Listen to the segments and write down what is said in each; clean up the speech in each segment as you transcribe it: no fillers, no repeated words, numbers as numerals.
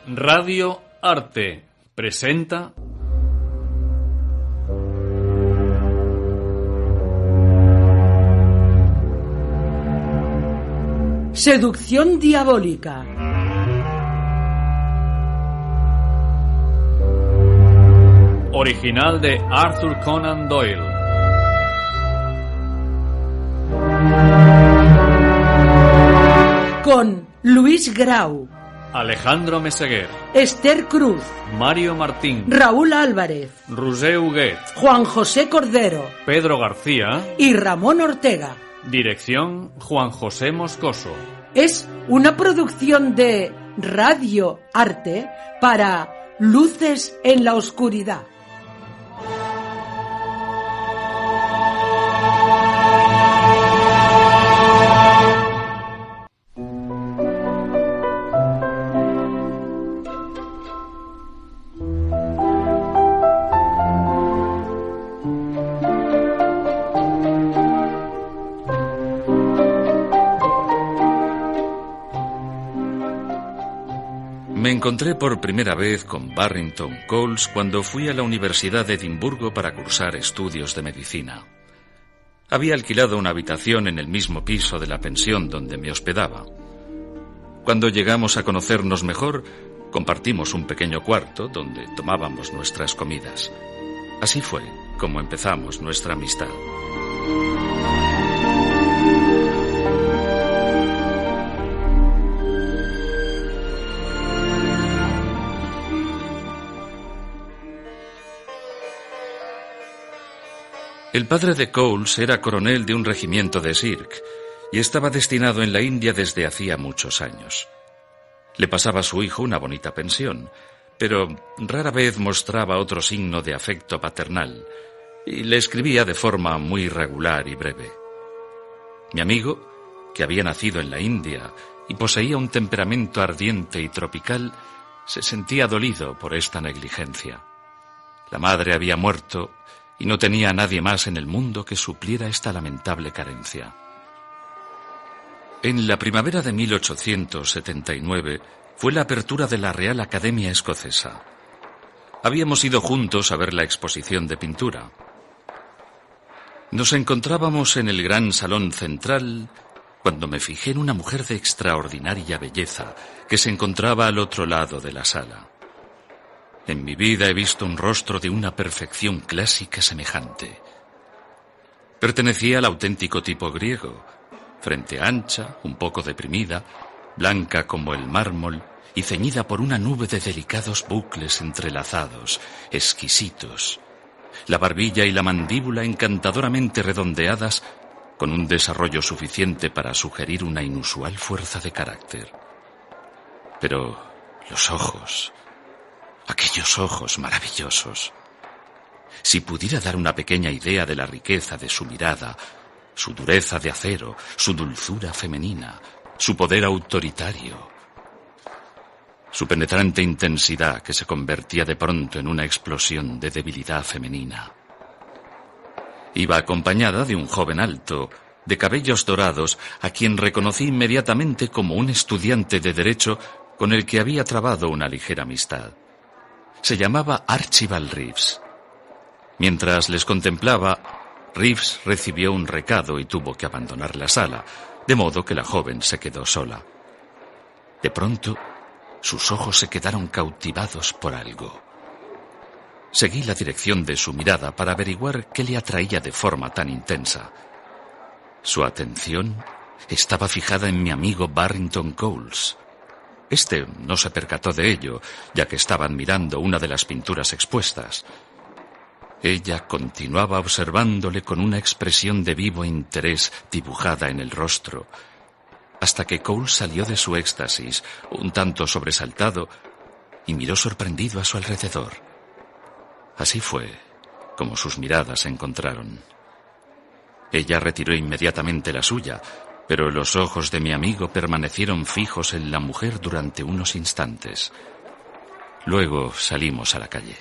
Radio Arte presenta Seducción diabólica. Original de Arthur Conan Doyle. Con Luis Grau, Alejandro Meseguer, Esther Cruz, Mario Martín, Raúl Álvarez, Roser Huguet, Juan José Cordero Pedro García y Ramón Ortega. Dirección Juan José Moscoso. Es una producción de Radio Arte para Luces en la Oscuridad. Me encontré por primera vez con Barrington Coles cuando fui a la Universidad de Edimburgo para cursar estudios de medicina. Había alquilado una habitación en el mismo piso de la pensión donde me hospedaba. Cuando llegamos a conocernos mejor, compartimos un pequeño cuarto donde tomábamos nuestras comidas. Así fue como empezamos nuestra amistad. El padre de Coles era coronel de un regimiento de Sikh y estaba destinado en la India desde hacía muchos años. Le pasaba a su hijo una bonita pensión, pero rara vez mostraba otro signo de afecto paternal y le escribía de forma muy regular y breve. Mi amigo, que había nacido en la India y poseía un temperamento ardiente y tropical, se sentía dolido por esta negligencia. La madre había muerto y no tenía a nadie más en el mundo que supliera esta lamentable carencia. En la primavera de 1879 fue la apertura de la Real Academia Escocesa. Habíamos ido juntos a ver la exposición de pintura. Nos encontrábamos en el gran salón central cuando me fijé en una mujer de extraordinaria belleza que se encontraba al otro lado de la sala. En mi vida he visto un rostro de una perfección clásica semejante. Pertenecía al auténtico tipo griego, frente ancha, un poco deprimida, blanca como el mármol y ceñida por una nube de delicados bucles entrelazados, exquisitos. La barbilla y la mandíbula encantadoramente redondeadas, con un desarrollo suficiente para sugerir una inusual fuerza de carácter. Pero los ojos, aquellos ojos maravillosos. Si pudiera dar una pequeña idea de la riqueza de su mirada, su dureza de acero, su dulzura femenina, su poder autoritario, su penetrante intensidad que se convertía de pronto en una explosión de debilidad femenina. Iba acompañada de un joven alto, de cabellos dorados, a quien reconocí inmediatamente como un estudiante de Derecho con el que había trabado una ligera amistad. Se llamaba Archibald Reeves. Mientras les contemplaba, Reeves recibió un recado y tuvo que abandonar la sala, de modo que la joven se quedó sola. De pronto, sus ojos se quedaron cautivados por algo. Seguí la dirección de su mirada para averiguar qué le atraía de forma tan intensa. Su atención estaba fijada en mi amigo Barrington Coles. Este no se percató de ello, ya que estaba admirando una de las pinturas expuestas. Ella continuaba observándole con una expresión de vivo interés dibujada en el rostro, hasta que Coles salió de su éxtasis, un tanto sobresaltado, y miró sorprendido a su alrededor. Así fue como sus miradas se encontraron. Ella retiró inmediatamente la suya, pero los ojos de mi amigo permanecieron fijos en la mujer durante unos instantes. Luego salimos a la calle.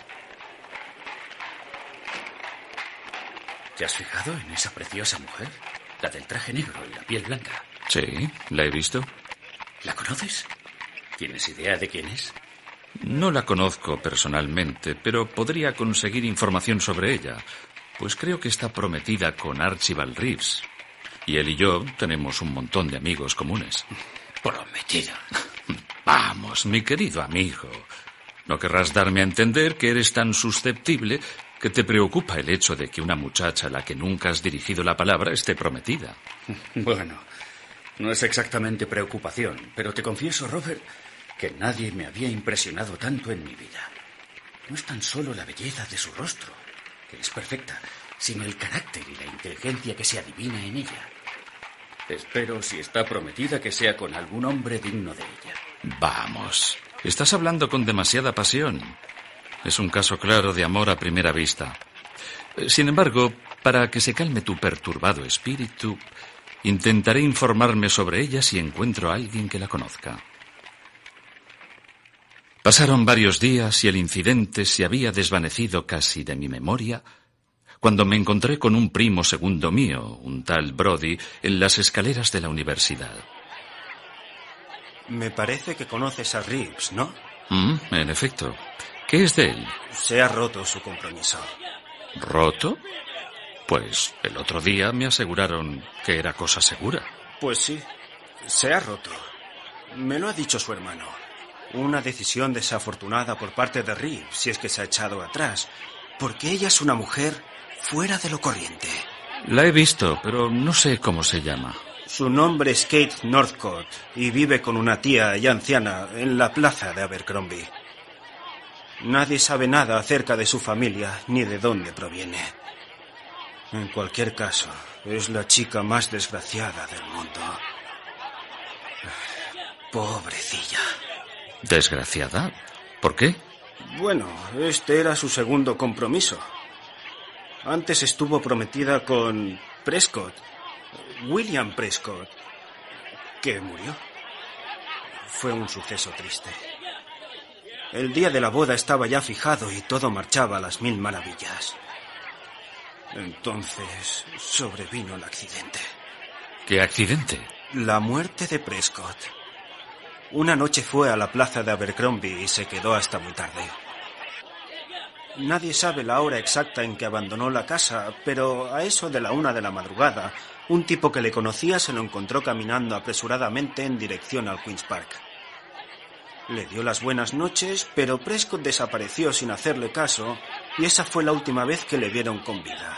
¿Te has fijado en esa preciosa mujer? La del traje negro y la piel blanca. Sí, la he visto. ¿La conoces? ¿Tienes idea de quién es? No la conozco personalmente, pero podría conseguir información sobre ella, pues creo que está prometida con Archibald Reeves. Y él y yo tenemos un montón de amigos comunes. Prometida. Vamos, mi querido amigo. No querrás darme a entender que eres tan susceptible que te preocupa el hecho de que una muchacha a la que nunca has dirigido la palabra esté prometida. Bueno, no es exactamente preocupación, pero te confieso, Robert, que nadie me había impresionado tanto en mi vida. No es tan solo la belleza de su rostro, que es perfecta, sino el carácter y la inteligencia que se adivina en ella. Espero, si está prometida, que sea con algún hombre digno de ella. Vamos, estás hablando con demasiada pasión. Es un caso claro de amor a primera vista. Sin embargo, para que se calme tu perturbado espíritu, intentaré informarme sobre ella si encuentro a alguien que la conozca. Pasaron varios días y el incidente se había desvanecido casi de mi memoria cuando me encontré con un primo segundo mío, un tal Brody, en las escaleras de la universidad. Me parece que conoces a Reeves, ¿no? En efecto. ¿Qué es de él? Se ha roto su compromiso. ¿Roto? Pues el otro día me aseguraron que era cosa segura. Pues sí, se ha roto. Me lo ha dicho su hermano. Una decisión desafortunada por parte de Reeves, si es que se ha echado atrás, porque ella es una mujer fuera de lo corriente. La he visto, pero no sé cómo se llama. Su nombre es Kate Northcott y vive con una tía ya anciana en la plaza de Abercrombie. Nadie sabe nada acerca de su familia ni de dónde proviene. En cualquier caso, es la chica más desgraciada del mundo. Pobrecilla. ¿Desgraciada? ¿Por qué? Bueno, este era su segundo compromiso. Antes estuvo prometida con Prescott, William Prescott, que murió. Fue un suceso triste. El día de la boda estaba ya fijado y todo marchaba a las 1000 maravillas. Entonces sobrevino el accidente. ¿Qué accidente? La muerte de Prescott. Una noche fue a la plaza de Abercrombie y se quedó hasta muy tarde. Nadie sabe la hora exacta en que abandonó la casa, pero a eso de la 1 de la madrugada, un tipo que le conocía se lo encontró caminando apresuradamente en dirección al Queen's Park. Le dio las buenas noches, pero Prescott desapareció sin hacerle caso, y esa fue la última vez que le vieron con vida.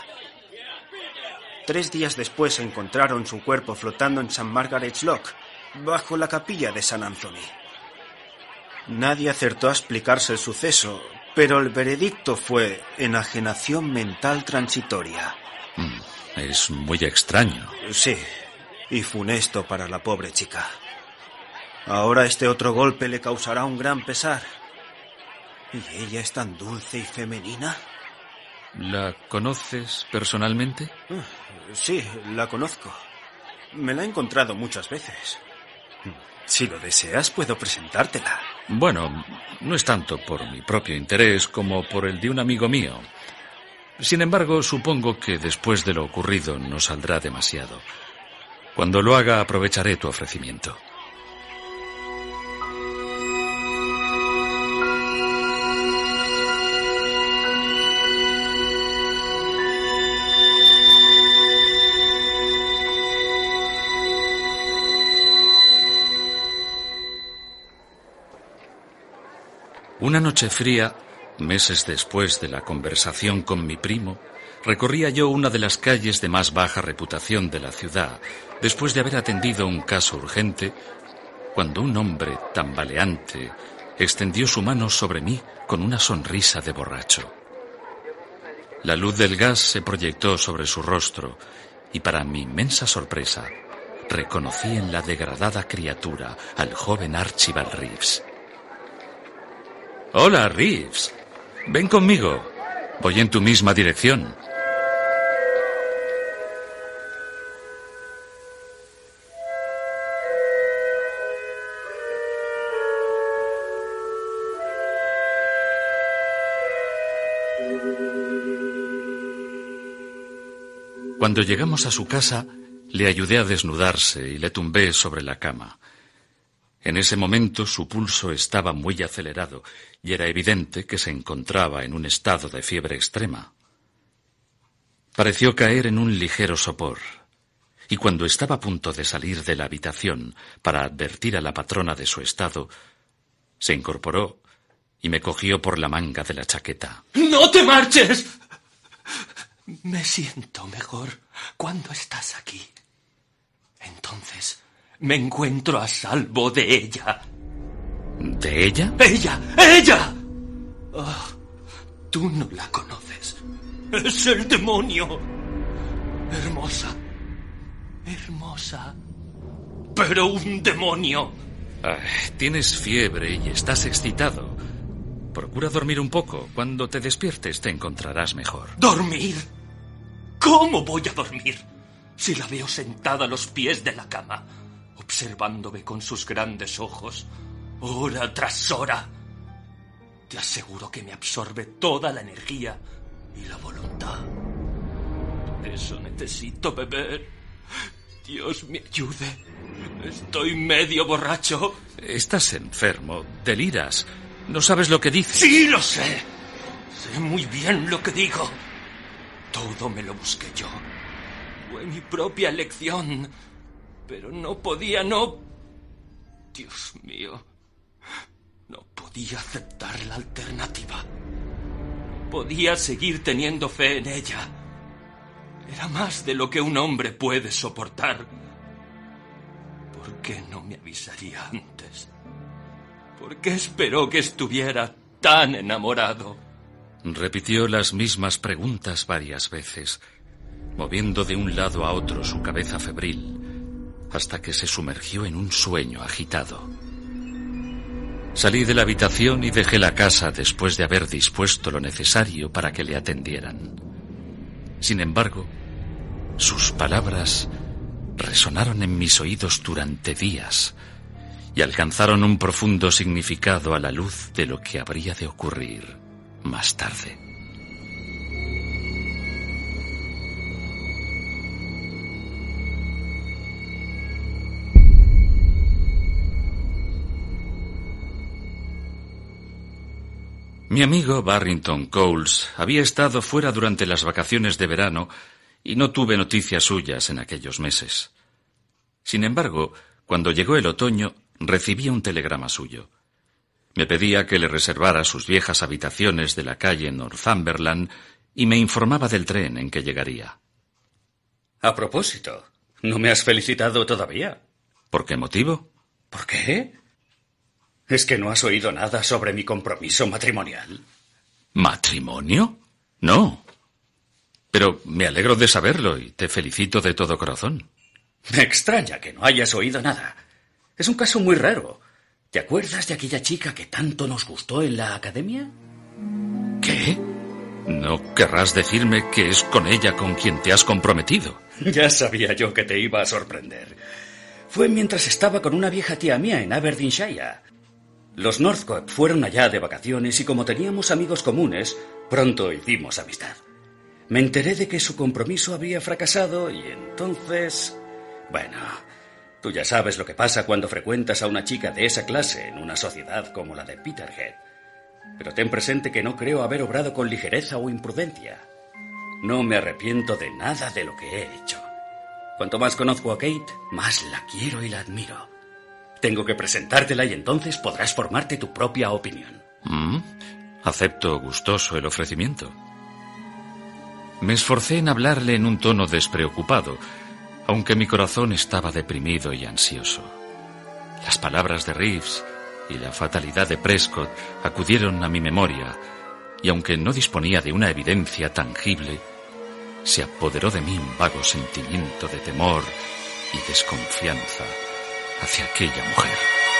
3 días después encontraron su cuerpo flotando en St. Margaret's Loch, bajo la capilla de San Anthony. Nadie acertó a explicarse el suceso, pero el veredicto fue enajenación mental transitoria. Es muy extraño. Sí, y funesto para la pobre chica. Ahora este otro golpe le causará un gran pesar. ¿Y ella es tan dulce y femenina? ¿La conoces personalmente? Sí, la conozco. Me la he encontrado muchas veces. Si lo deseas, puedo presentártela. Bueno, no es tanto por mi propio interés como por el de un amigo mío. Sin embargo, supongo que después de lo ocurrido no saldrá demasiado. Cuando lo haga, aprovecharé tu ofrecimiento. Una noche fría, meses después de la conversación con mi primo, recorría yo una de las calles de más baja reputación de la ciudad, después de haber atendido un caso urgente, cuando un hombre tambaleante extendió su mano sobre mí con una sonrisa de borracho. La luz del gas se proyectó sobre su rostro y, para mi inmensa sorpresa, reconocí en la degradada criatura al joven Archibald Reeves. Hola, Reeves. Ven conmigo. Voy en tu misma dirección. Cuando llegamos a su casa, le ayudé a desnudarse y le tumbé sobre la cama. En ese momento su pulso estaba muy acelerado y era evidente que se encontraba en un estado de fiebre extrema. Pareció caer en un ligero sopor, y cuando estaba a punto de salir de la habitación para advertir a la patrona de su estado, se incorporó y me cogió por la manga de la chaqueta. ¡No te marches! Me siento mejor cuando estás aquí. Entonces me encuentro a salvo de ella. ¿De ella? ¡Ella! ¡Ella! Oh, tú no la conoces. Es el demonio. Hermosa. Hermosa. Pero un demonio. Tienes fiebre y estás excitado. Procura dormir un poco. Cuando te despiertes te encontrarás mejor. ¿Dormir? ¿Cómo voy a dormir si la veo sentada a los pies de la cama, observándome con sus grandes ojos, hora tras hora? Te aseguro que me absorbe toda la energía y la voluntad. Por eso necesito beber. Dios me ayude. Estoy medio borracho. Estás enfermo, deliras. No sabes lo que dices. Sí, lo sé. Sé muy bien lo que digo. Todo me lo busqué yo. Fue mi propia elección. Pero no podía, no... Dios mío. No podía aceptar la alternativa. Podía seguir teniendo fe en ella. Era más de lo que un hombre puede soportar. ¿Por qué no me avisaría antes? ¿Por qué esperó que estuviera tan enamorado? Repitió las mismas preguntas varias veces, moviendo de un lado a otro su cabeza febril, hasta que se sumergió en un sueño agitado. Salí de la habitación y dejé la casa después de haber dispuesto lo necesario para que le atendieran. Sin embargo, sus palabras resonaron en mis oídos durante días y alcanzaron un profundo significado a la luz de lo que habría de ocurrir más tarde. Mi amigo Barrington Coles había estado fuera durante las vacaciones de verano y no tuve noticias suyas en aquellos meses. Sin embargo, cuando llegó el otoño, recibí un telegrama suyo. Me pedía que le reservara sus viejas habitaciones de la calle Northumberland y me informaba del tren en que llegaría. A propósito, ¿no me has felicitado todavía? ¿Por qué motivo? ¿Por qué? ¿Es que no has oído nada sobre mi compromiso matrimonial? ¿Matrimonio? No. Pero me alegro de saberlo y te felicito de todo corazón. Me extraña que no hayas oído nada. Es un caso muy raro. ¿Te acuerdas de aquella chica que tanto nos gustó en la academia? ¿Qué? ¿No querrás decirme que es con ella con quien te has comprometido? Ya sabía yo que te iba a sorprender. Fue mientras estaba con una vieja tía mía en Aberdeenshire. Los Northcote fueron allá de vacaciones y como teníamos amigos comunes, pronto hicimos amistad. Me enteré de que su compromiso había fracasado y entonces... Bueno, tú ya sabes lo que pasa cuando frecuentas a una chica de esa clase en una sociedad como la de Peterhead. Pero ten presente que no creo haber obrado con ligereza o imprudencia. No me arrepiento de nada de lo que he hecho. Cuanto más conozco a Kate, más la quiero y la admiro. Tengo que presentártela y entonces podrás formarte tu propia opinión. Acepto gustoso el ofrecimiento. Me esforcé en hablarle en un tono despreocupado, aunque mi corazón estaba deprimido y ansioso. Las palabras de Reeves y la fatalidad de Prescott acudieron a mi memoria, y aunque no disponía de una evidencia tangible, se apoderó de mí un vago sentimiento de temor y desconfianza hacia aquella mujer.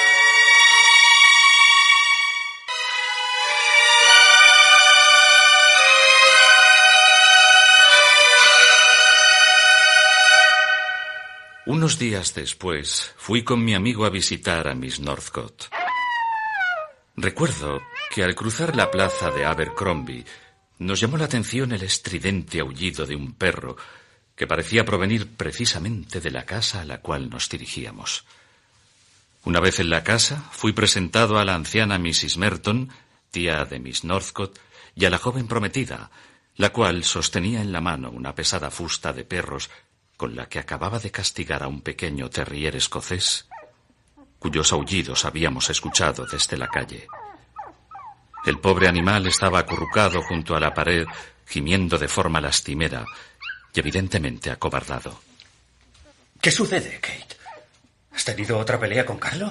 Unos días después, fui con mi amigo a visitar a Miss Northcote. Recuerdo que al cruzar la plaza de Abercrombie, nos llamó la atención el estridente aullido de un perro que parecía provenir precisamente de la casa a la cual nos dirigíamos. Una vez en la casa, fui presentado a la anciana Mrs. Merton, tía de Miss Northcote, y a la joven prometida, la cual sostenía en la mano una pesada fusta de perros con la que acababa de castigar a un pequeño terrier escocés, cuyos aullidos habíamos escuchado desde la calle. El pobre animal estaba acurrucado junto a la pared, gimiendo de forma lastimera y evidentemente acobardado. ¿Qué sucede, Kate? ¿Has tenido otra pelea con Carlo?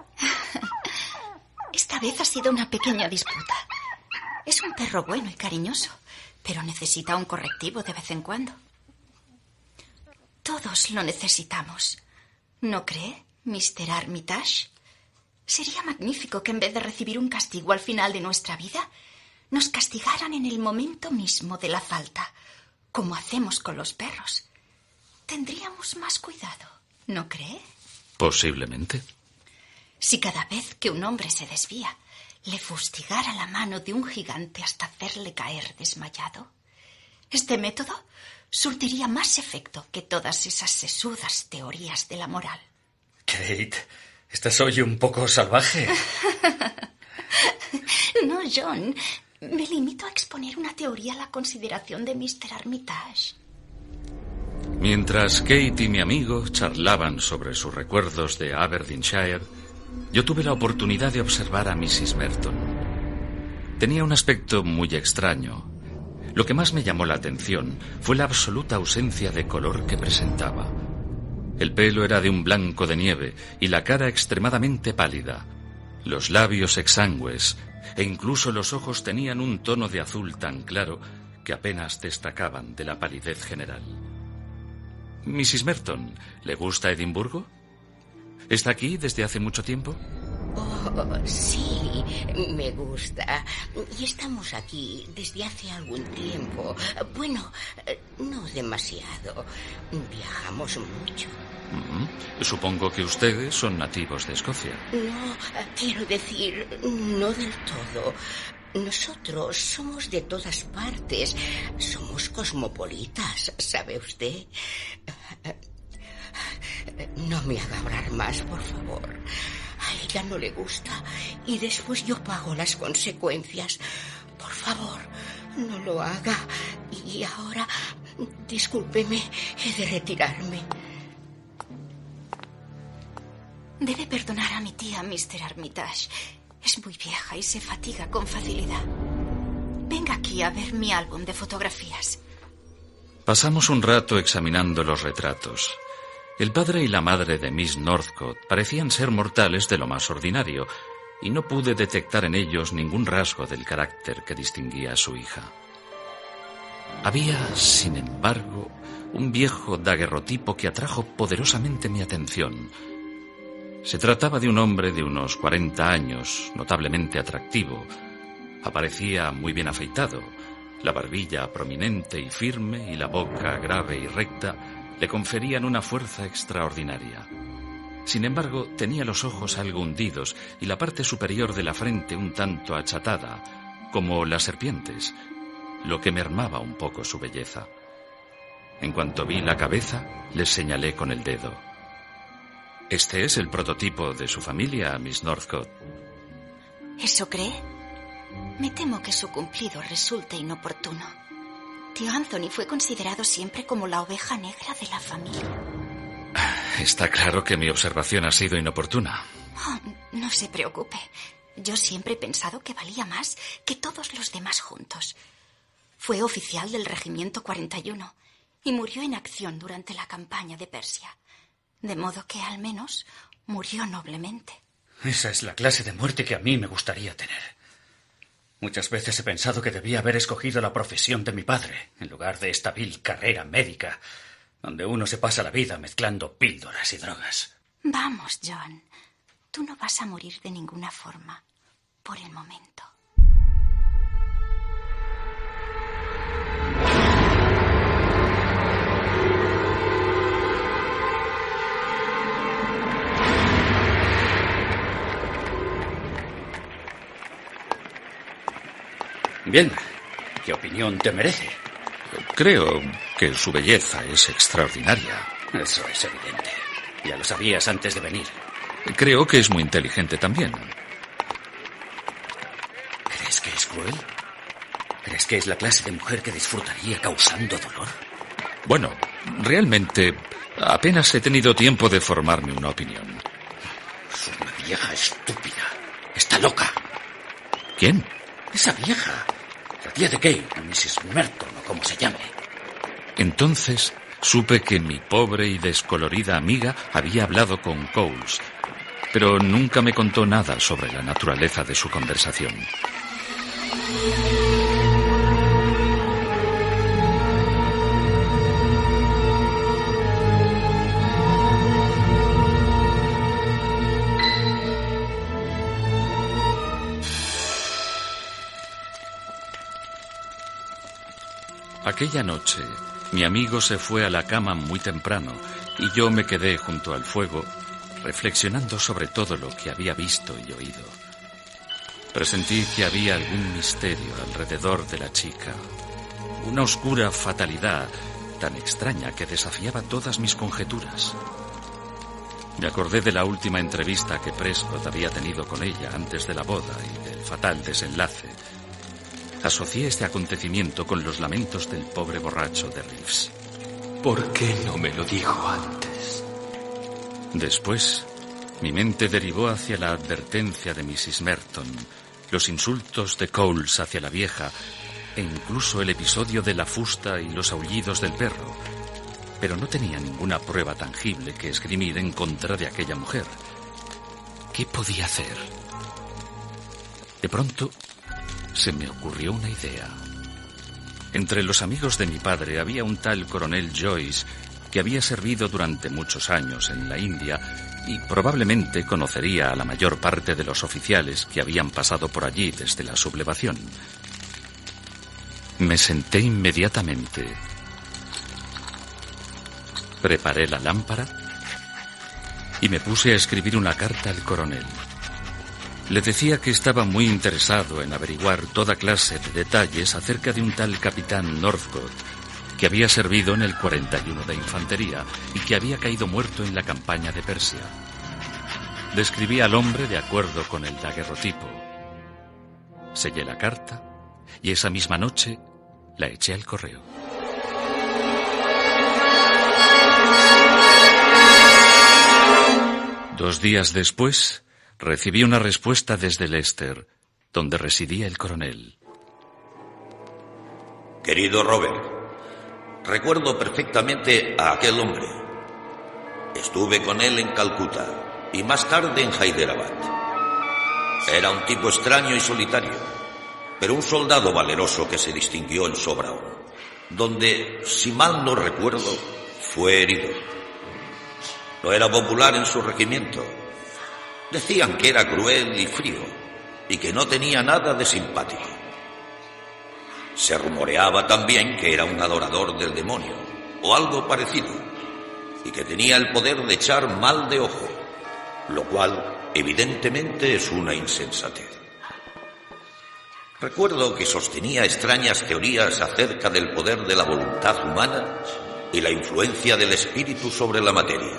Esta vez ha sido una pequeña disputa. Es un perro bueno y cariñoso, pero necesita un correctivo de vez en cuando. Todos lo necesitamos. ¿No cree, Mr. Armitage? Sería magnífico que en vez de recibir un castigo al final de nuestra vida, nos castigaran en el momento mismo de la falta, como hacemos con los perros. Tendríamos más cuidado, ¿no cree? Posiblemente. Si cada vez que un hombre se desvía, le fustigara la mano de un gigante hasta hacerle caer desmayado, este método surtiría más efecto que todas esas sesudas teorías de la moral. Kate, ¿estás hoy un poco salvaje? No, John. Me limito a exponer una teoría a la consideración de Mr. Armitage. Mientras Kate y mi amigo charlaban sobre sus recuerdos de Aberdeenshire, yo tuve la oportunidad de observar a Mrs. Merton. Tenía un aspecto muy extraño. Lo que más me llamó la atención fue la absoluta ausencia de color que presentaba. El pelo era de un blanco de nieve y la cara extremadamente pálida, los labios exangües e incluso los ojos tenían un tono de azul tan claro que apenas destacaban de la palidez general. Mrs. Merton, ¿le gusta Edimburgo? ¿Está aquí desde hace mucho tiempo? Oh, sí, me gusta. Y estamos aquí desde hace algún tiempo. Bueno, no demasiado. Viajamos mucho. Supongo que ustedes son nativos de Escocia. No, quiero decir, no del todo. Nosotros somos de todas partes. Somos cosmopolitas, ¿sabe usted? No me haga hablar más, por favor. A ella no le gusta y después yo pago las consecuencias. Por favor, no lo haga. Y ahora, discúlpeme, he de retirarme. Debe perdonar a mi tía, Mr. Armitage. Es muy vieja y se fatiga con facilidad. Venga aquí a ver mi álbum de fotografías. Pasamos un rato examinando los retratos. El padre y la madre de Miss Northcote parecían ser mortales de lo más ordinario, y no pude detectar en ellos ningún rasgo del carácter que distinguía a su hija. Había, sin embargo, un viejo daguerrotipo que atrajo poderosamente mi atención. Se trataba de un hombre de unos 40 años, notablemente atractivo. Aparecía muy bien afeitado. La barbilla prominente y firme y la boca grave y recta le conferían una fuerza extraordinaria. Sin embargo, tenía los ojos algo hundidos y la parte superior de la frente un tanto achatada, como las serpientes, lo que mermaba un poco su belleza. En cuanto vi la cabeza, les señalé con el dedo. ¿Este es el prototipo de su familia, Miss Northcote? ¿Eso cree? Me temo que su cumplido resulte inoportuno. Tío Anthony fue considerado siempre como la oveja negra de la familia. Está claro que mi observación ha sido inoportuna. Oh, no se preocupe. Yo siempre he pensado que valía más que todos los demás juntos. Fue oficial del Regimiento 41 y murió en acción durante la campaña de Persia. De modo que, al menos, murió noblemente. Esa es la clase de muerte que a mí me gustaría tener. Muchas veces he pensado que debía haber escogido la profesión de mi padre, en lugar de esta vil carrera médica, donde uno se pasa la vida mezclando píldoras y drogas. Vamos, John. Tú no vas a morir de ninguna forma, por el momento. Bien, ¿qué opinión te merece? Creo que su belleza es extraordinaria. Eso es evidente. Ya lo sabías antes de venir. Creo que es muy inteligente también. ¿Crees que es cruel? ¿Crees que es la clase de mujer que disfrutaría causando dolor? Bueno, realmente apenas he tenido tiempo de formarme una opinión. Es una vieja estúpida. Está loca. ¿Quién? Esa vieja. La tía de Kay, Mrs. Merton, o como se llame. Entonces supe que mi pobre y descolorida amiga había hablado con Coles, pero nunca me contó nada sobre la naturaleza de su conversación. Aquella noche, mi amigo se fue a la cama muy temprano y yo me quedé junto al fuego, reflexionando sobre todo lo que había visto y oído. Presentí que había algún misterio alrededor de la chica, una oscura fatalidad tan extraña que desafiaba todas mis conjeturas. Me acordé de la última entrevista que Prescott había tenido con ella antes de la boda y del fatal desenlace. Asocié este acontecimiento con los lamentos del pobre borracho de Reeves. ¿Por qué no me lo dijo antes? Después, mi mente derivó hacia la advertencia de Mrs. Merton, los insultos de Coles hacia la vieja e incluso el episodio de la fusta y los aullidos del perro. Pero no tenía ninguna prueba tangible que esgrimir en contra de aquella mujer. ¿Qué podía hacer? De pronto, se me ocurrió una idea. Entre los amigos de mi padre había un tal coronel Joyce que había servido durante muchos años en la India y probablemente conocería a la mayor parte de los oficiales que habían pasado por allí desde la sublevación. Me senté inmediatamente. Preparé la lámpara y me puse a escribir una carta al coronel. Le decía que estaba muy interesado en averiguar toda clase de detalles acerca de un tal capitán Northcote, que había servido en el 41 de Infantería y que había caído muerto en la campaña de Persia. Describí al hombre de acuerdo con el daguerrotipo. Sellé la carta y esa misma noche la eché al correo. Dos días después, recibí una respuesta desde Leicester, donde residía el coronel. Querido Robert, recuerdo perfectamente a aquel hombre. Estuve con él en Calcuta y más tarde en Hyderabad. Era un tipo extraño y solitario, pero un soldado valeroso que se distinguió en Sobraon, donde, si mal no recuerdo, fue herido. No era popular en su regimiento. Decían que era cruel y frío y que no tenía nada de simpático. Se rumoreaba también que era un adorador del demonio o algo parecido y que tenía el poder de echar mal de ojo, lo cual evidentemente es una insensatez. Recuerdo que sostenía extrañas teorías acerca del poder de la voluntad humana y la influencia del espíritu sobre la materia.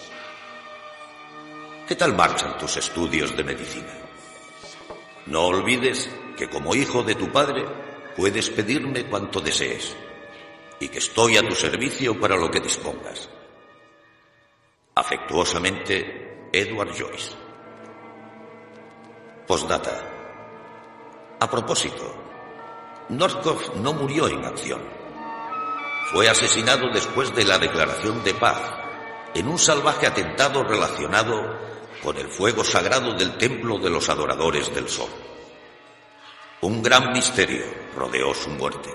¿Qué tal marchan tus estudios de medicina? No olvides que como hijo de tu padre puedes pedirme cuanto desees y que estoy a tu servicio para lo que dispongas. Afectuosamente, Edward Joyce. Postdata. A propósito, Northcote no murió en acción. Fue asesinado después de la declaración de paz en un salvaje atentado relacionado con el fuego sagrado del templo de los adoradores del sol. Un gran misterio rodeó su muerte.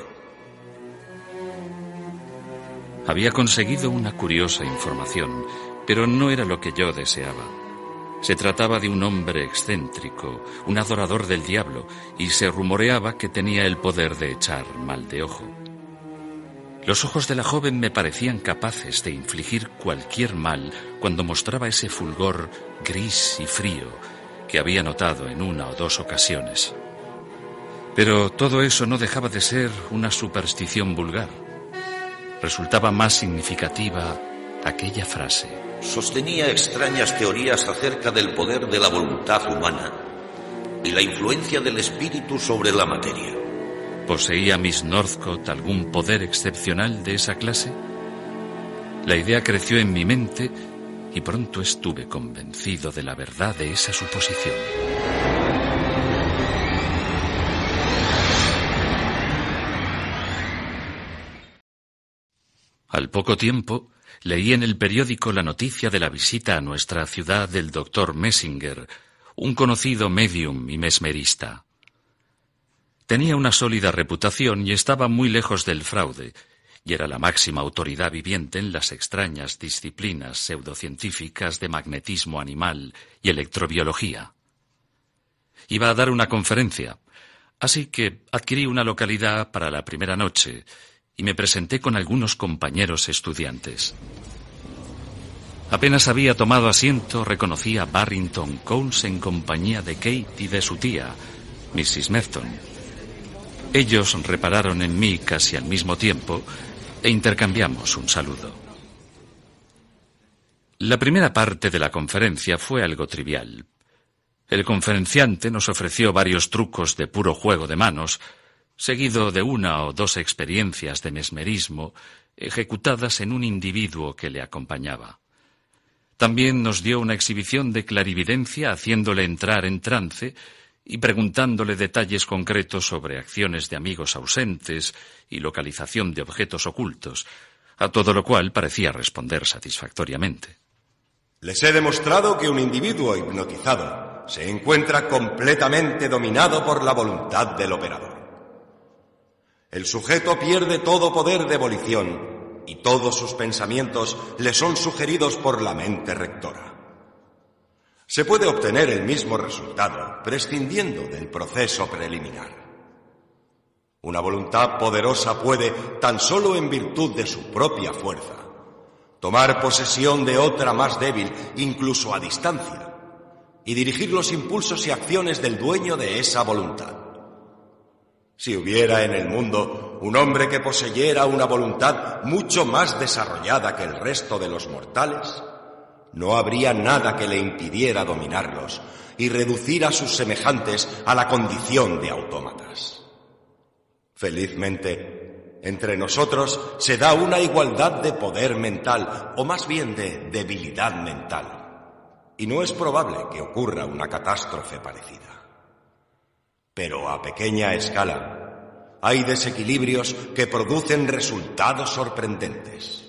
Había conseguido una curiosa información, pero no era lo que yo deseaba. Se trataba de un hombre excéntrico, un adorador del diablo, y se rumoreaba que tenía el poder de echar mal de ojo. Los ojos de la joven me parecían capaces de infligir cualquier mal cuando mostraba ese fulgor gris y frío que había notado en una o dos ocasiones. Pero todo eso no dejaba de ser una superstición vulgar. Resultaba más significativa aquella frase. Sostenía extrañas teorías acerca del poder de la voluntad humana y la influencia del espíritu sobre la materia. ¿Poseía Miss Northcote algún poder excepcional de esa clase? La idea creció en mi mente y pronto estuve convencido de la verdad de esa suposición. Al poco tiempo, leí en el periódico la noticia de la visita a nuestra ciudad del doctor Messinger, un conocido médium y mesmerista. Tenía una sólida reputación y estaba muy lejos del fraude, y era la máxima autoridad viviente en las extrañas disciplinas pseudocientíficas de magnetismo animal y electrobiología. Iba a dar una conferencia, así que adquirí una localidad para la primera noche y me presenté con algunos compañeros estudiantes. Apenas había tomado asiento, reconocí a Barrington Coles en compañía de Kate y de su tía, Mrs. Merton. Ellos repararon en mí casi al mismo tiempo e intercambiamos un saludo. La primera parte de la conferencia fue algo trivial. El conferenciante nos ofreció varios trucos de puro juego de manos, seguido de 1 o 2 experiencias de mesmerismo ejecutadas en un individuo que le acompañaba. También nos dio una exhibición de clarividencia haciéndole entrar en trance y preguntándole detalles concretos sobre acciones de amigos ausentes y localización de objetos ocultos, a todo lo cual parecía responder satisfactoriamente. Les he demostrado que un individuo hipnotizado se encuentra completamente dominado por la voluntad del operador. El sujeto pierde todo poder de volición y todos sus pensamientos le son sugeridos por la mente rectora. Se puede obtener el mismo resultado prescindiendo del proceso preliminar. Una voluntad poderosa puede, tan solo en virtud de su propia fuerza, tomar posesión de otra más débil, incluso a distancia, y dirigir los impulsos y acciones del dueño de esa voluntad. Si hubiera en el mundo un hombre que poseyera una voluntad mucho más desarrollada que el resto de los mortales, no habría nada que le impidiera dominarlos y reducir a sus semejantes a la condición de autómatas. Felizmente, entre nosotros se da una igualdad de poder mental, o más bien de debilidad mental, y no es probable que ocurra una catástrofe parecida. Pero a pequeña escala hay desequilibrios que producen resultados sorprendentes.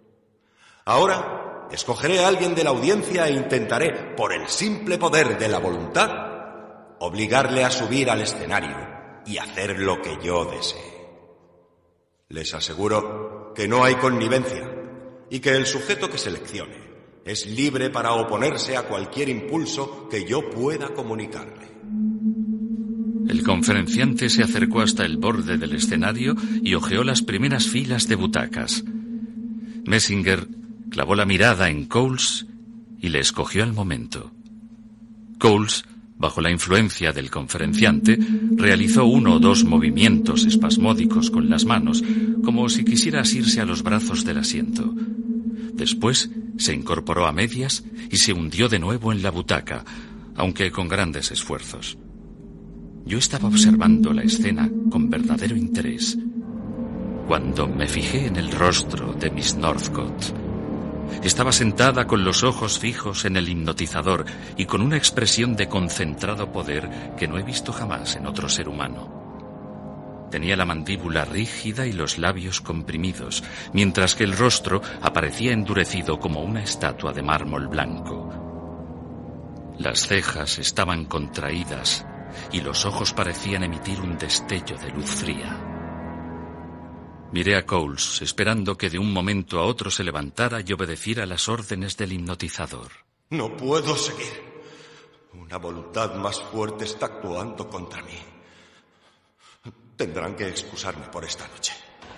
Ahora escogeré a alguien de la audiencia e intentaré, por el simple poder de la voluntad, obligarle a subir al escenario y hacer lo que yo desee. Les aseguro que no hay connivencia y que el sujeto que seleccione es libre para oponerse a cualquier impulso que yo pueda comunicarle. El conferenciante se acercó hasta el borde del escenario y hojeó las primeras filas de butacas. Messinger clavó la mirada en Coles y le escogió al momento. Coles, bajo la influencia del conferenciante, realizó 1 o 2 movimientos espasmódicos con las manos, como si quisiera asirse a los brazos del asiento. Después se incorporó a medias y se hundió de nuevo en la butaca, aunque con grandes esfuerzos. Yo estaba observando la escena con verdadero interés, cuando me fijé en el rostro de Miss Northcote. Estaba sentada con los ojos fijos en el hipnotizador y con una expresión de concentrado poder que no he visto jamás en otro ser humano. Tenía la mandíbula rígida y los labios comprimidos, mientras que el rostro aparecía endurecido como una estatua de mármol blanco. Las cejas estaban contraídas y los ojos parecían emitir un destello de luz fría. Miré a Coles, esperando que de un momento a otro se levantara y obedeciera las órdenes del hipnotizador. No puedo seguir. Una voluntad más fuerte está actuando contra mí. Tendrán que excusarme por esta noche.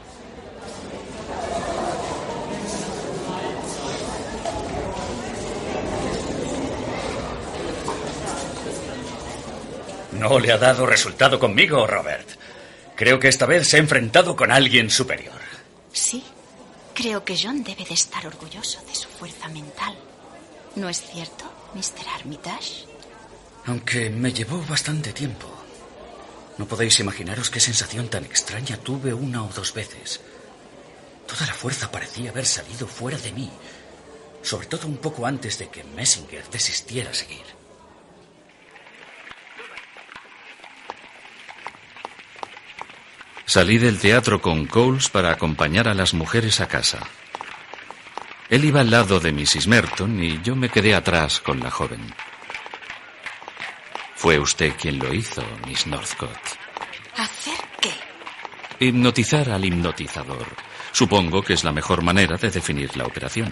No le ha dado resultado conmigo, Robert. Creo que esta vez se ha enfrentado con alguien superior. Sí, Creo que John debe de estar orgulloso de su fuerza mental. ¿No es cierto, Mr. Armitage? Aunque me llevó bastante tiempo. No podéis imaginaros qué sensación tan extraña tuve 1 o 2 veces. Toda la fuerza parecía haber salido fuera de mí, sobre todo un poco antes de que Messinger desistiera a seguir. Salí del teatro con Coles para acompañar a las mujeres a casa. Él iba al lado de Mrs. Merton y yo me quedé atrás con la joven. Fue usted quien lo hizo, Miss Northcott. ¿Hacer qué? Hipnotizar al hipnotizador. Supongo que es la mejor manera de definir la operación.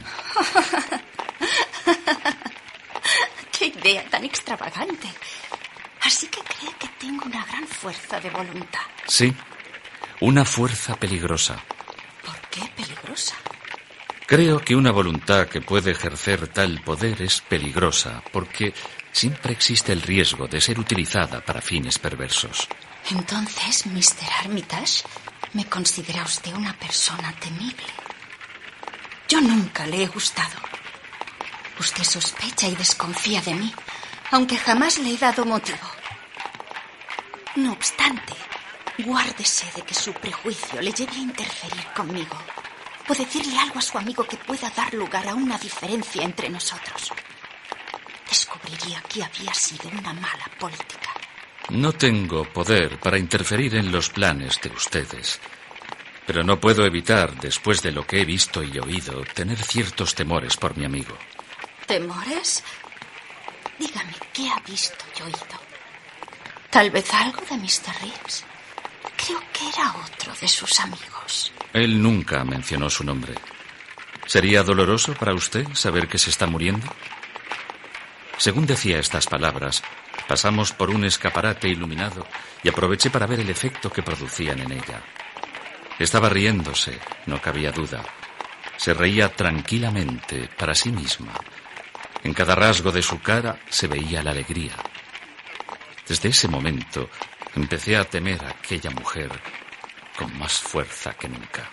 ¡Qué idea tan extravagante! Así que cree que tengo una gran fuerza de voluntad. Sí, una fuerza peligrosa. ¿Por qué peligrosa? Creo que una voluntad que puede ejercer tal poder es peligrosa, porque siempre existe el riesgo de ser utilizada para fines perversos. Entonces, Mr. Armitage, me considera usted una persona temible. Yo nunca le he gustado. Usted sospecha y desconfía de mí, aunque jamás le he dado motivo. No obstante, guárdese de que su prejuicio le lleve a interferir conmigo o decirle algo a su amigo que pueda dar lugar a una diferencia entre nosotros. Descubriría que había sido una mala política. No tengo poder para interferir en los planes de ustedes, pero no puedo evitar, después de lo que he visto y oído, tener ciertos temores por mi amigo. ¿Temores? Dígame, ¿qué ha visto y oído? ¿Tal vez algo de Mr. Reeves? Creo que era otro de sus amigos. Él nunca mencionó su nombre. ¿Sería doloroso para usted saber que se está muriendo? Según decía estas palabras, pasamos por un escaparate iluminado y aproveché para ver el efecto que producían en ella. Estaba riéndose, no cabía duda. Se reía tranquilamente para sí misma. En cada rasgo de su cara se veía la alegría. Desde ese momento empecé a temer a aquella mujer con más fuerza que nunca.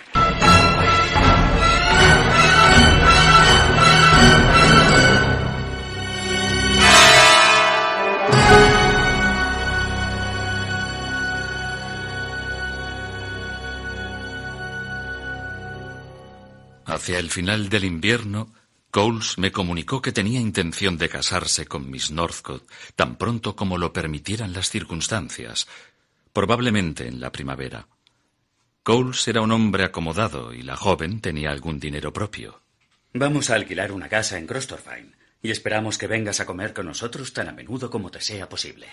Hacia el final del invierno, Coles me comunicó que tenía intención de casarse con Miss Northcott tan pronto como lo permitieran las circunstancias, probablemente en la primavera. Coles era un hombre acomodado y la joven tenía algún dinero propio. Vamos a alquilar una casa en Grostorfine y esperamos que vengas a comer con nosotros tan a menudo como te sea posible.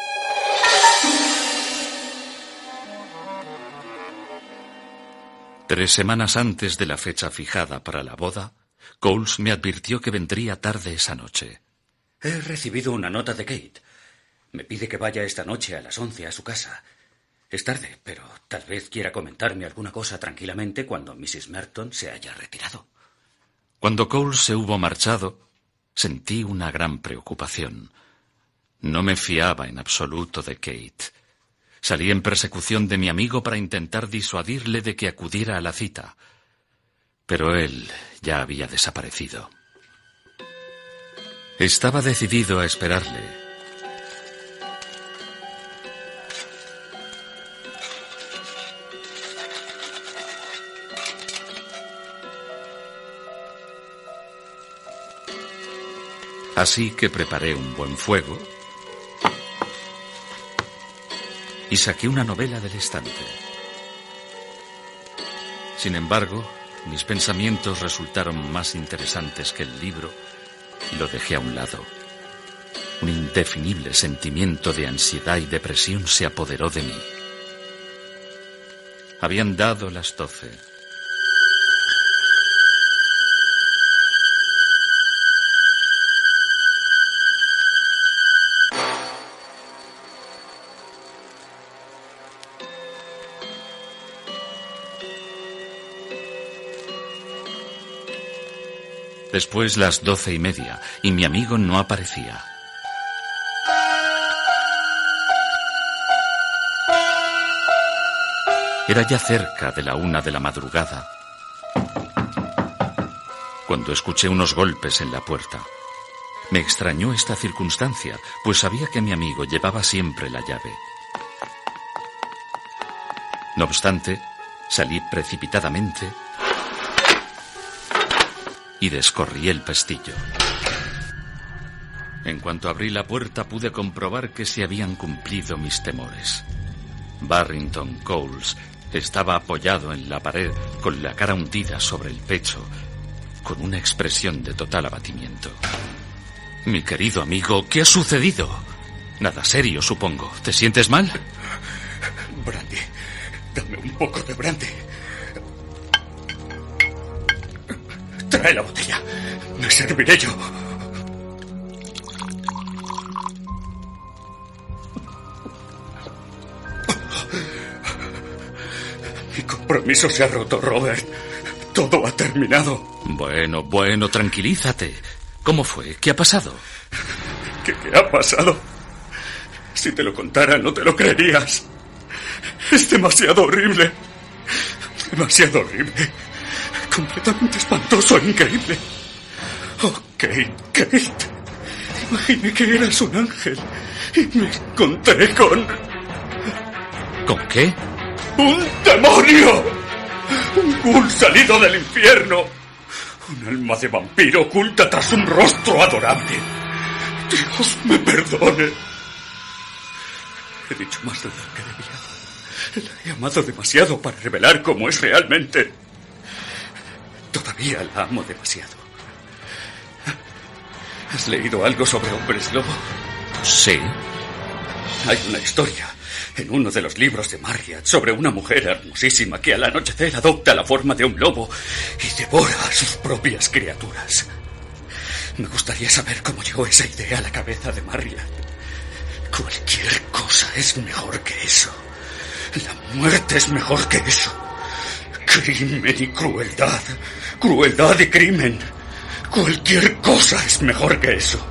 Tres semanas antes de la fecha fijada para la boda, Coles me advirtió que vendría tarde esa noche. He recibido una nota de Kate. Me pide que vaya esta noche a las 11 a su casa. Es tarde, pero tal vez quiera comentarme alguna cosa tranquilamente cuando Mrs. Merton se haya retirado. Cuando Coles se hubo marchado, sentí una gran preocupación. No me fiaba en absoluto de Kate. Salí en persecución de mi amigo para intentar disuadirle de que acudiera a la cita. Pero él ya había desaparecido. Estaba decidido a esperarle. Así que preparé un buen fuego y saqué una novela del estante. Sin embargo, mis pensamientos resultaron más interesantes que el libro y lo dejé a un lado. Un indefinible sentimiento de ansiedad y depresión se apoderó de mí. Habían dado las 12. Después las 12:30 y mi amigo no aparecía. Era ya cerca de la 1 de la madrugada cuando escuché unos golpes en la puerta. Me extrañó esta circunstancia, pues sabía que mi amigo llevaba siempre la llave. No obstante, salí precipitadamente y descorrí el pestillo. En cuanto abrí la puerta pude comprobar que se habían cumplido mis temores. Barrington Coles estaba apoyado en la pared con la cara hundida sobre el pecho, con una expresión de total abatimiento. Mi querido amigo, ¿qué ha sucedido? Nada serio, supongo. ¿Te sientes mal? Brandy. Dame un poco de brandy. Trae la botella. Me serviré yo. Mi compromiso se ha roto, Robert. Todo ha terminado. Bueno, tranquilízate. ¿Cómo fue? ¿Qué ha pasado? ¿Qué ha pasado? Si te lo contara, no te lo creerías. Es demasiado horrible. Demasiado horrible. Completamente espantoso e increíble. Oh, Kate. Imaginé que eras un ángel y me encontré con... ¿Con qué? ¡Un demonio! ¡Un ghoul salido del infierno! Un alma de vampiro oculta tras un rostro adorable. Dios me perdone. He dicho más de lo que debía. La he amado demasiado para revelar cómo es realmente. Todavía la amo demasiado. ¿Has leído algo sobre hombres lobo? Sí. Hay una historia en uno de los libros de Marriott sobre una mujer hermosísima que al anochecer adopta la forma de un lobo y devora a sus propias criaturas. Me gustaría saber cómo llegó esa idea a la cabeza de Marriott. Cualquier cosa es mejor que eso. La muerte es mejor que eso. Crimen y crueldad. Crueldad y crimen. Cualquier cosa es mejor que eso.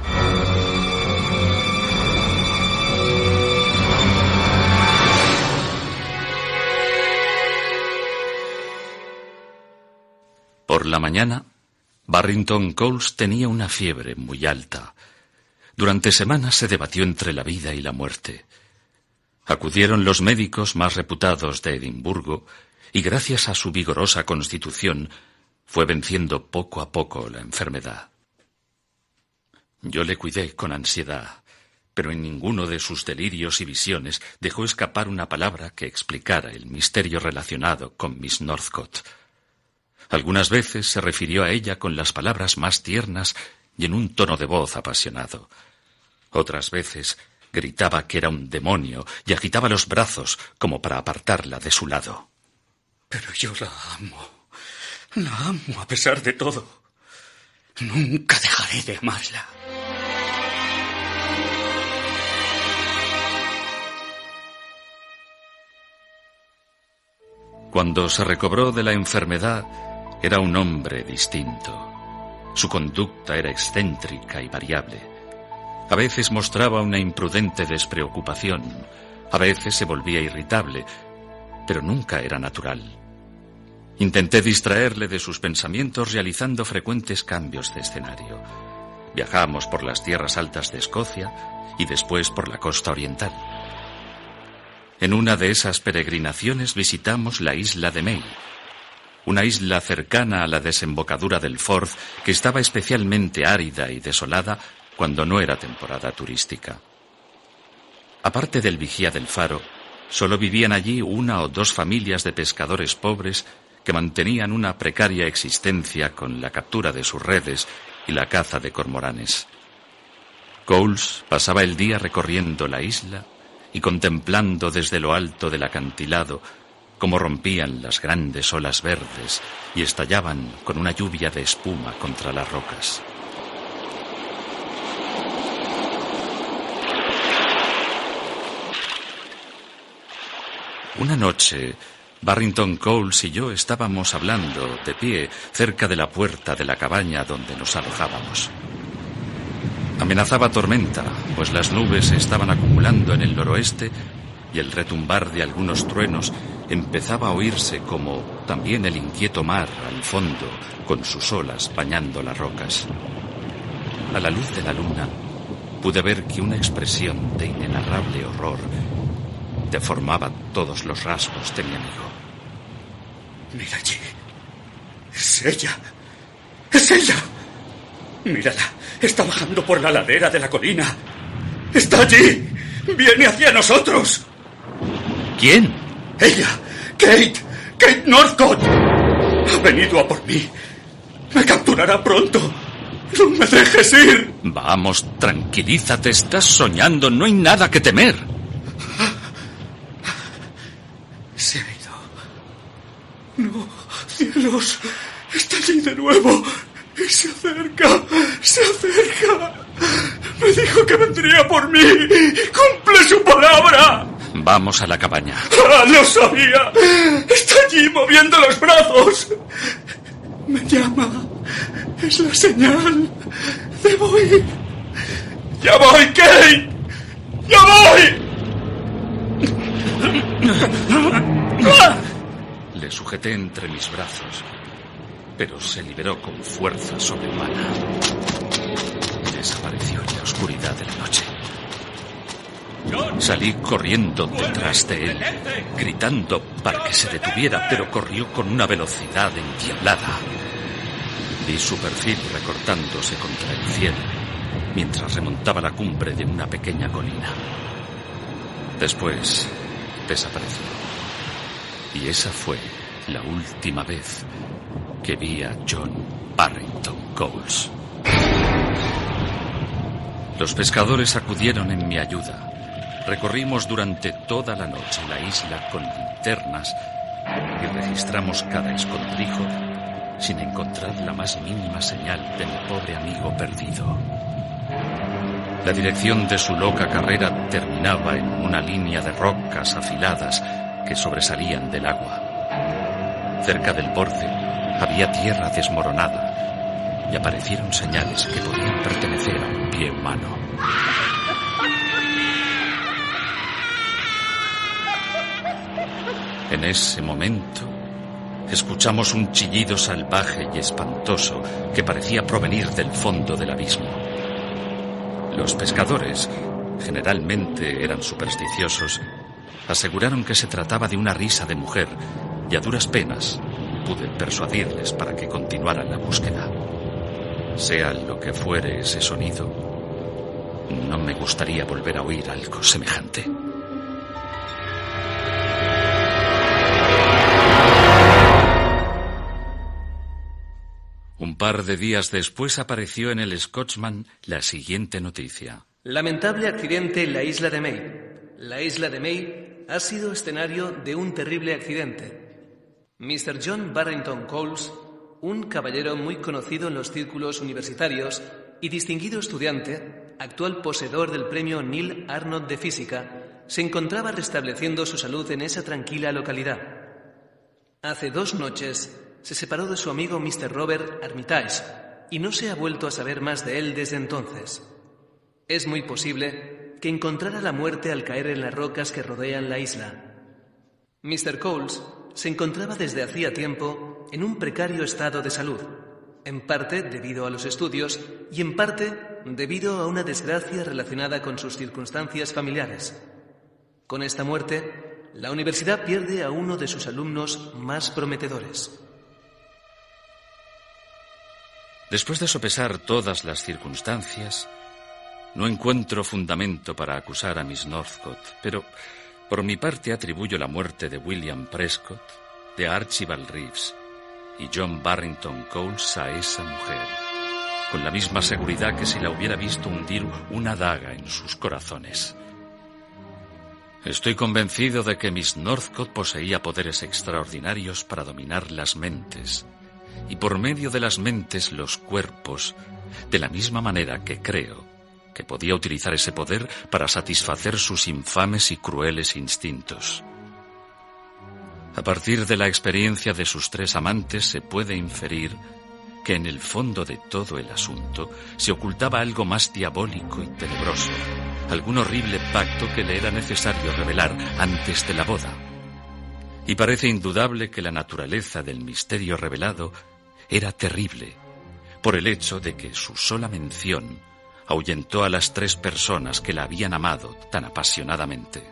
Por la mañana, Barrington Coles tenía una fiebre muy alta. Durante semanas se debatió entre la vida y la muerte. Acudieron los médicos más reputados de Edimburgo y gracias a su vigorosa constitución fue venciendo poco a poco la enfermedad. Yo le cuidé con ansiedad, pero en ninguno de sus delirios y visiones dejó escapar una palabra que explicara el misterio relacionado con Miss Northcote. Algunas veces se refirió a ella con las palabras más tiernas y en un tono de voz apasionado. Otras veces gritaba que era un demonio y agitaba los brazos como para apartarla de su lado. Pero yo la amo. La amo a pesar de todo. Nunca dejaré de amarla. Cuando se recobró de la enfermedad, era un hombre distinto. Su conducta era excéntrica y variable. A veces mostraba una imprudente despreocupación, a veces se volvía irritable, pero nunca era natural. Intenté distraerle de sus pensamientos realizando frecuentes cambios de escenario. Viajamos por las tierras altas de Escocia y después por la costa oriental. En una de esas peregrinaciones visitamos la isla de May, una isla cercana a la desembocadura del Forth que estaba especialmente árida y desolada cuando no era temporada turística. Aparte del vigía del faro, solo vivían allí 1 o 2 familias de pescadores pobres que mantenían una precaria existencia con la captura de sus redes y la caza de cormoranes. Coles pasaba el día recorriendo la isla y contemplando desde lo alto del acantilado cómo rompían las grandes olas verdes y estallaban con una lluvia de espuma contra las rocas. Una noche, Barrington Coles y yo estábamos hablando de pie cerca de la puerta de la cabaña donde nos alojábamos. Amenazaba tormenta, pues las nubes se estaban acumulando en el noroeste y el retumbar de algunos truenos empezaba a oírse, como también el inquieto mar al fondo, con sus olas bañando las rocas. A la luz de la luna pude ver que una expresión de inenarrable horror deformaba todos los rasgos de mi amigo. Mira allí. Es ella. ¡Es ella! Mírala. Está bajando por la ladera de la colina. ¡Está allí! ¡Viene hacia nosotros! ¿Quién? ¡Ella! ¡Kate! ¡Kate Northcott! Ha venido a por mí. Me capturará pronto. ¡No me dejes ir! Vamos, tranquilízate. Estás soñando. No hay nada que temer. Se ha ido. No, cielos. Está allí de nuevo. Y se acerca. Se acerca. Me dijo que vendría por mí. Y cumple su palabra. Vamos a la cabaña. ¡Ah, lo sabía! Está allí moviendo los brazos. Me llama. Es la señal. Debo ir. ¡Ya voy, Kate! ¡Ya voy! Le sujeté entre mis brazos, pero se liberó con fuerza sobrehumana. Desapareció en la oscuridad de la noche. Salí corriendo detrás de él, gritando para que se detuviera, pero corrió con una velocidad endiablada. Vi su perfil recortándose contra el cielo mientras remontaba la cumbre de una pequeña colina. Después desapareció. Y esa fue la última vez que vi a John Barrington Coles. Los pescadores acudieron en mi ayuda. Recorrimos durante toda la noche la isla con linternas y registramos cada escondrijo sin encontrar la más mínima señal de mi pobre amigo perdido. La dirección de su loca carrera terminaba en una línea de rocas afiladas que sobresalían del agua. Cerca del borde había tierra desmoronada y aparecieron señales que podían pertenecer a un pie humano. En ese momento, escuchamos un chillido salvaje y espantoso que parecía provenir del fondo del abismo. Los pescadores, generalmente eran supersticiosos, aseguraron que se trataba de una risa de mujer y a duras penas pude persuadirles para que continuaran la búsqueda. Sea lo que fuere ese sonido, no me gustaría volver a oír algo semejante. Un par de días después apareció en el Scotsman la siguiente noticia. Lamentable accidente en la isla de May. La isla de May ha sido escenario de un terrible accidente. Mr. John Barrington Coles, un caballero muy conocido en los círculos universitarios y distinguido estudiante, actual poseedor del premio Neil Arnold de Física, se encontraba restableciendo su salud en esa tranquila localidad. Hace 2 noches se separó de su amigo Mr. Robert Armitage y no se ha vuelto a saber más de él desde entonces. Es muy posible que encontrara la muerte al caer en las rocas que rodean la isla. Mr. Coles se encontraba desde hacía tiempo en un precario estado de salud, en parte debido a los estudios y en parte debido a una desgracia relacionada con sus circunstancias familiares. Con esta muerte, la universidad pierde a uno de sus alumnos más prometedores. Después de sopesar todas las circunstancias, no encuentro fundamento para acusar a Miss Northcott, pero por mi parte atribuyo la muerte de William Prescott, de Archibald Reeves y John Barrington Coles a esa mujer, con la misma seguridad que si la hubiera visto hundir una daga en sus corazones. Estoy convencido de que Miss Northcott poseía poderes extraordinarios para dominar las mentes, y por medio de las mentes los cuerpos, de la misma manera que creo que podía utilizar ese poder para satisfacer sus infames y crueles instintos. A partir de la experiencia de sus 3 amantes se puede inferir que en el fondo de todo el asunto se ocultaba algo más diabólico y tenebroso, algún horrible pacto que le era necesario revelar antes de la boda. Y parece indudable que la naturaleza del misterio revelado era terrible, por el hecho de que su sola mención ahuyentó a las 3 personas que la habían amado tan apasionadamente.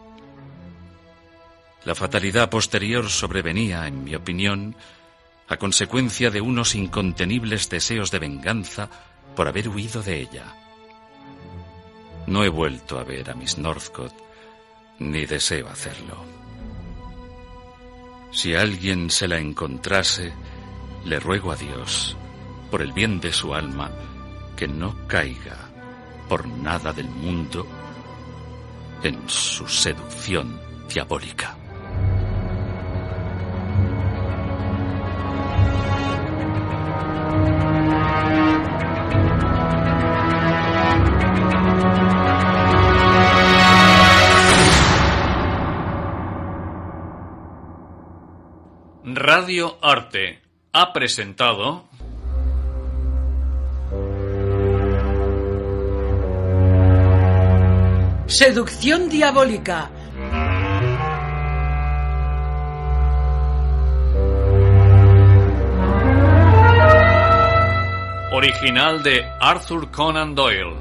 La fatalidad posterior sobrevenía, en mi opinión, a consecuencia de unos incontenibles deseos de venganza por haber huido de ella. No he vuelto a ver a Miss Northcote, ni deseo hacerlo. Si alguien se la encontrase, le ruego a Dios, por el bien de su alma, que no caiga por nada del mundo en su seducción diabólica. Radio Arte ha presentado Seducción diabólica. Original de Arthur Conan Doyle.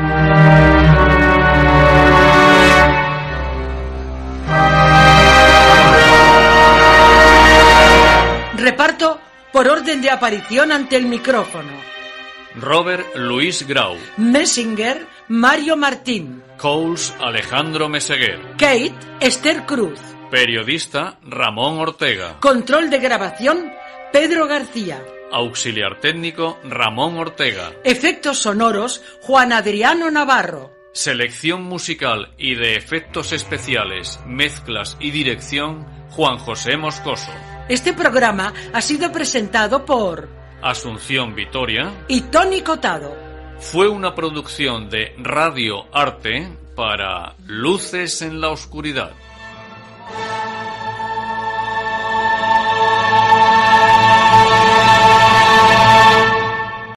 Reparto por orden de aparición ante el micrófono. Robert Luis Grau. Messinger, Mario Martín. Coles, Alejandro Meseguer. Kate, Esther Cruz. Periodista, Ramón Ortega. Control de grabación, Pedro García. Auxiliar técnico, Ramón Ortega. Efectos sonoros, Juan Adriano Navarro. Selección musical y de efectos especiales, mezclas y dirección, Juan José Moscoso. Este programa ha sido presentado por Asunción Vitoria y Tony Cotado. Fue una producción de Radio Arte para Luces en la Oscuridad.